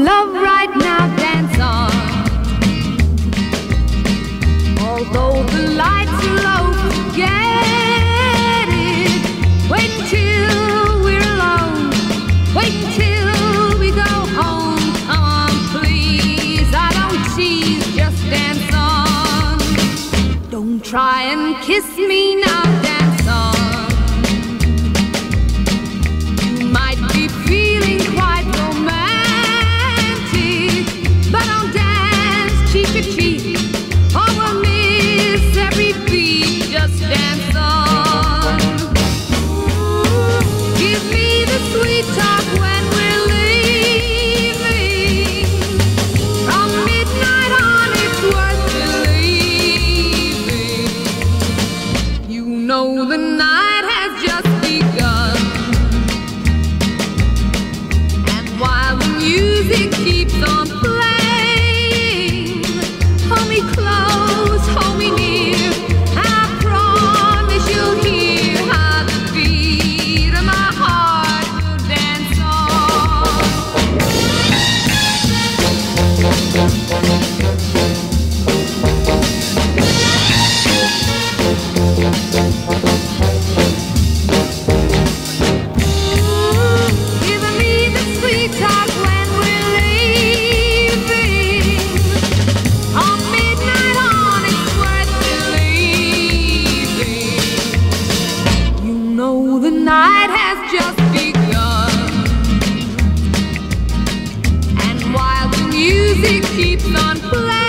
love right now, dance on. Although the lights are low, forget it. Wait till we're alone. Wait till we go home. Come on, please. I don't tease, just dance on. Don't try and kiss me now, dance on. You might be feeling quite romantic, but don't dance cheek to cheek, or we'll miss every beat. Just dance on. Give me the sweet talk when we're leaving. From midnight on, it's worth believing. You know the night has just begun, and while the music keeps on playing, hold me close, hold me near, and I promise you'll hear how the beat of my heart will dance on. Giving me the sweet talk when we're leaving. On midnight on, it's worth believing. You know the night has just begun, and while the music keeps on playing,